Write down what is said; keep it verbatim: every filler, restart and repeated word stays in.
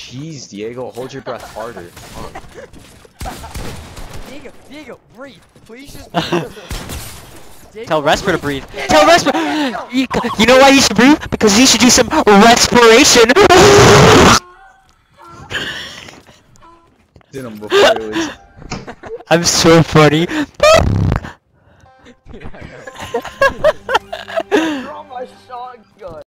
Jeez, Diego, hold your breath harder. Diego, Diego, breathe. Please just breathe. Diego, Tell Resper to breathe. breathe. Tell Resper. You, you know why you should breathe? Because you should do some respiration. Did him before it was. I'm so funny. Dude, I know. Throw my shotgun.